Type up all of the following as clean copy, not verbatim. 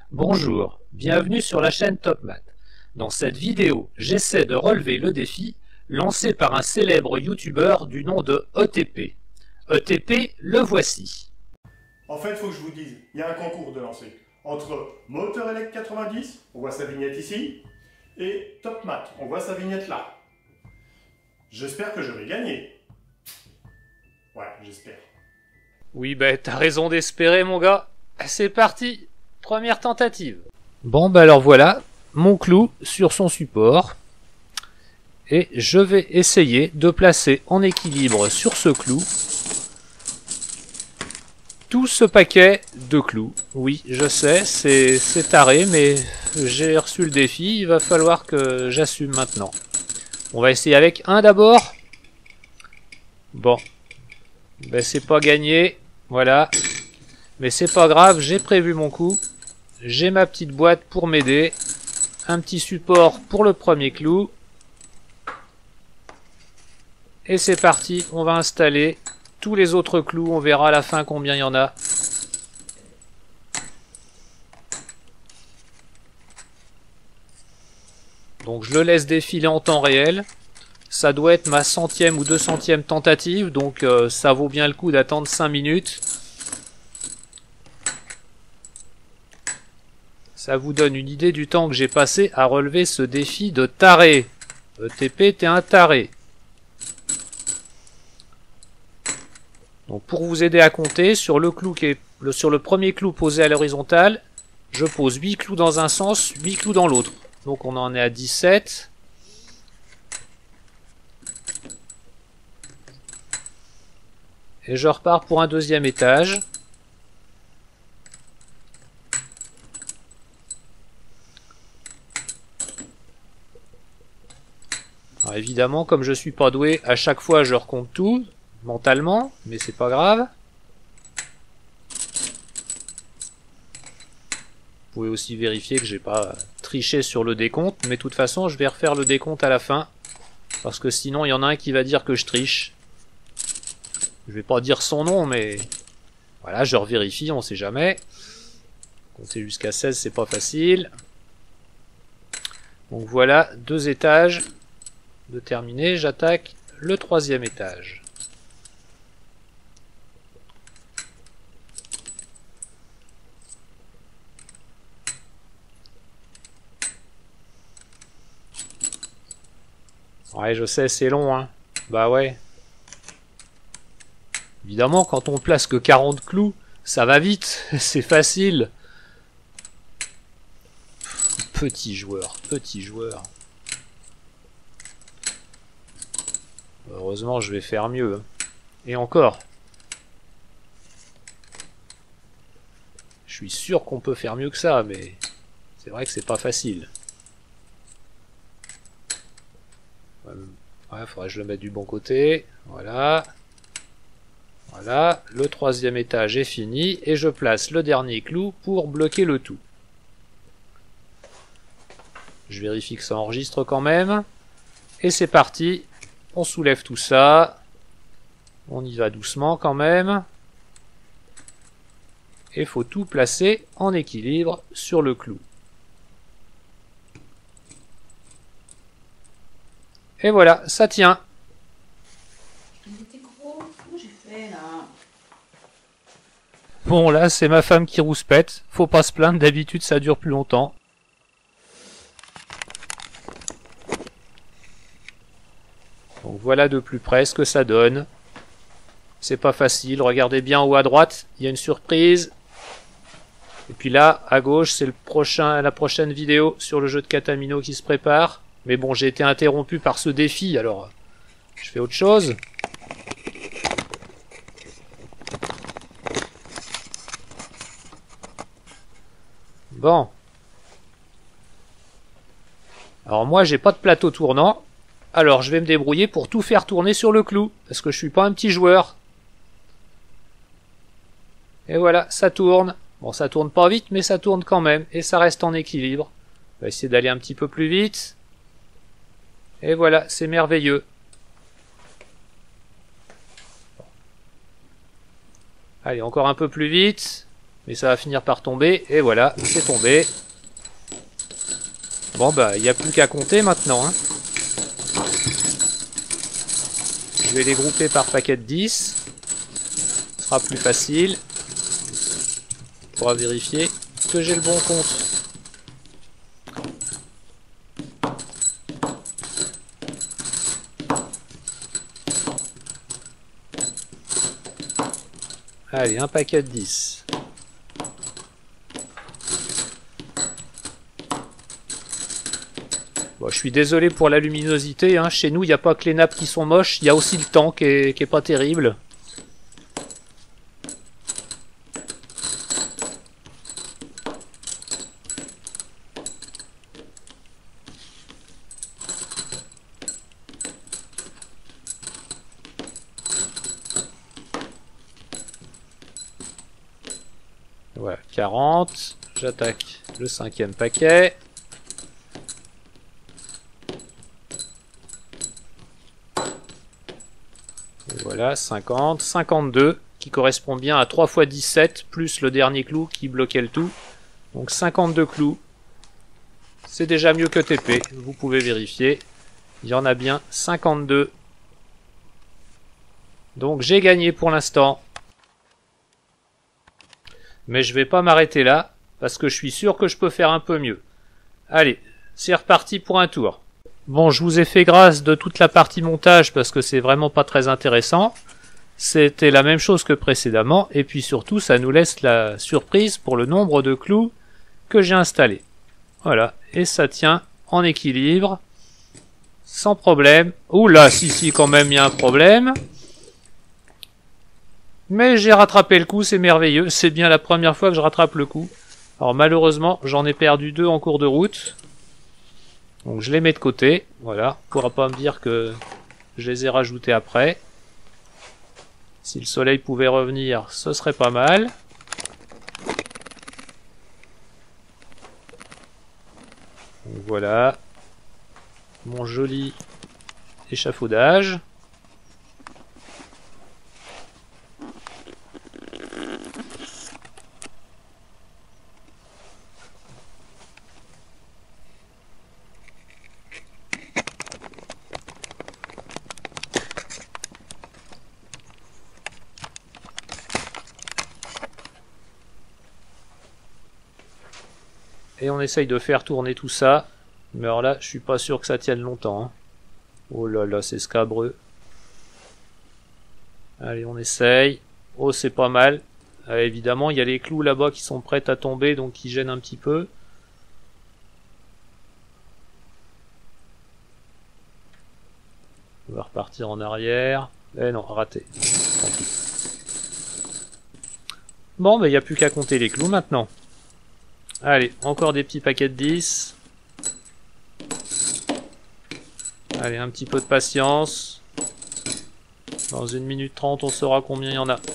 Bonjour, bienvenue sur la chaîne Top Math. Dans cette vidéo, j'essaie de relever le défi lancé par un célèbre youtubeur du nom de ETP. ETP, le voici. En fait, il faut que je vous dise, il y a un concours de lancer entre Moteur Elec 90, on voit sa vignette ici, et Top Math, on voit sa vignette là. J'espère que je vais gagner. Ouais, j'espère. Oui, t'as raison d'espérer, mon gars. C'est parti, première tentative. Bon, alors voilà, mon clou sur son support. Et je vais essayer de placer en équilibre sur ce clou tout ce paquet de clous. Oui, je sais, c'est taré, mais j'ai reçu le défi, il va falloir que j'assume maintenant. On va essayer avec un d'abord. Bon, c'est pas gagné, voilà. Mais c'est pas grave, j'ai prévu mon coup. J'ai ma petite boîte pour m'aider. Un petit support pour le premier clou. Et c'est parti, on va installer tous les autres clous, on verra à la fin combien il y en a. Donc je le laisse défiler en temps réel. Ça doit être ma 100e ou 200e tentative, donc ça vaut bien le coup d'attendre 5 minutes. Ça vous donne une idée du temps que j'ai passé à relever ce défi de taré. ETP, t'es un taré. Donc pour vous aider à compter, sur le premier clou posé à l'horizontale, je pose 8 clous dans un sens, 8 clous dans l'autre. Donc on en est à 17. Et je repars pour un deuxième étage. Alors évidemment, comme je suis pas doué, à chaque fois je recompte tout. Mentalement, mais c'est pas grave. Vous pouvez aussi vérifier que j'ai pas triché sur le décompte, mais de toute façon je vais refaire le décompte à la fin, parce que sinon il y en a un qui va dire que je triche. Je vais pas dire son nom, mais voilà, je revérifie, on sait jamais. Compter jusqu'à 16, c'est pas facile. Donc voilà, 2 étages de terminé, j'attaque le 3e étage. Ouais, je sais, c'est long, hein. Bah ouais. Évidemment, quand on place que 40 clous, ça va vite, c'est facile. Petit joueur, petit joueur. Heureusement, je vais faire mieux. Et encore. Je suis sûr qu'on peut faire mieux que ça, mais c'est vrai que c'est pas facile. Ouais, faudrait que je le mette du bon côté. Voilà. Voilà. Le 3e étage est fini. Et je place le dernier clou pour bloquer le tout. Je vérifie que ça enregistre quand même. Et c'est parti. On soulève tout ça. On y va doucement quand même. Et il faut tout placer en équilibre sur le clou. Et voilà, ça tient. Il était gros. Comment j'ai fait là? Bon, là, c'est ma femme qui rouspète. Faut pas se plaindre, d'habitude ça dure plus longtemps. Donc voilà de plus près ce que ça donne. C'est pas facile, regardez bien en haut à droite, il y a une surprise. Et puis là, à gauche, c'est la prochaine vidéo sur le jeu de Katamino qui se prépare. Mais bon, j'ai été interrompu par ce défi, alors je fais autre chose. Bon. Alors moi, j'ai pas de plateau tournant. Alors je vais me débrouiller pour tout faire tourner sur le clou. Parce que je suis pas un petit joueur. Et voilà, ça tourne. Bon, ça tourne pas vite, mais ça tourne quand même. Et ça reste en équilibre. On va essayer d'aller un petit peu plus vite. Et voilà, c'est merveilleux. Allez, encore un peu plus vite. Mais ça va finir par tomber, et voilà, c'est tombé. Bon bah, il n'y a plus qu'à compter maintenant, hein. Je vais les grouper par paquet de 10. Ce sera plus facile. On pourra vérifier que j'ai le bon compte. Allez, un paquet de 10. Bon, je suis désolé pour la luminosité, hein. Chez nous, il n'y a pas que les nappes qui sont moches, il y a aussi le temps qui est pas terrible. Voilà, 40. J'attaque le 5e paquet. Et voilà, 50. 52, qui correspond bien à 3 x 17, plus le dernier clou qui bloquait le tout. Donc 52 clous. C'est déjà mieux que TP, vous pouvez vérifier. Il y en a bien 52. Donc j'ai gagné pour l'instant. Mais je vais pas m'arrêter là, parce que je suis sûr que je peux faire un peu mieux. Allez, c'est reparti pour un tour. Bon, je vous ai fait grâce de toute la partie montage, parce que c'est vraiment pas très intéressant. C'était la même chose que précédemment, et puis surtout, ça nous laisse la surprise pour le nombre de clous que j'ai installés. Voilà, et ça tient en équilibre, sans problème. Oula, si, quand même, il y a un problème. Mais j'ai rattrapé le coup, c'est merveilleux. C'est bien la première fois que je rattrape le coup. Alors malheureusement, j'en ai perdu 2 en cours de route. Donc je les mets de côté. Voilà, on pourra pas me dire que je les ai rajoutés après. Si le soleil pouvait revenir, ce serait pas mal. Donc voilà. Mon joli échafaudage. Et on essaye de faire tourner tout ça. Mais alors là, je suis pas sûr que ça tienne longtemps, hein. Oh là là, c'est scabreux. Allez, on essaye. Oh, c'est pas mal. Évidemment, il y a les clous là-bas qui sont prêts à tomber, donc qui gênent un petit peu. On va repartir en arrière. Eh non, raté. Tant pis. Bon, il n'y a plus qu'à compter les clous maintenant. Allez, encore des petits paquets de 10. Allez, un petit peu de patience. Dans 1 minute 30, on saura combien il y en a.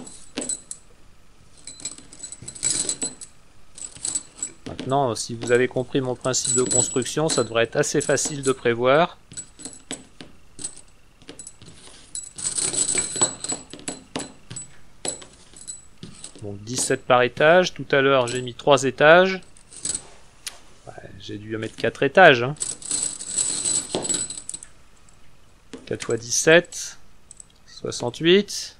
Maintenant, si vous avez compris mon principe de construction, ça devrait être assez facile de prévoir. Donc 17 par étage. Tout à l'heure, j'ai mis 3 étages. Ouais, j'ai dû mettre 4 étages, hein. 4 x 17, 68.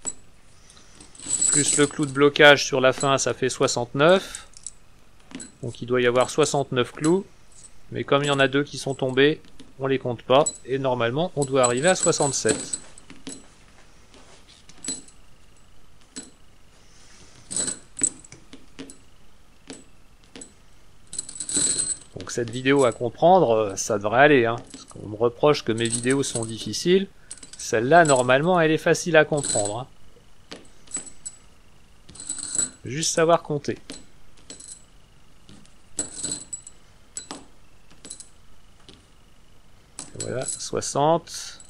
Plus le clou de blocage sur la fin, ça fait 69. Donc il doit y avoir 69 clous. Mais comme il y en a 2 qui sont tombés, on les compte pas. Et normalement, on doit arriver à 67. Donc cette vidéo à comprendre, ça devrait aller, hein. Parce qu'on me reproche que mes vidéos sont difficiles. Celle-là, normalement, elle est facile à comprendre, hein. Juste savoir compter. Et voilà, 60,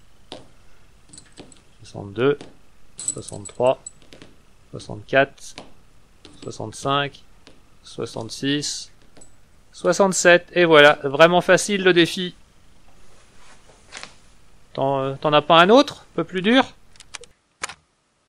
62, 63, 64, 65, 66, 67, et voilà, vraiment facile le défi. T'en as pas un autre, un peu plus dur ?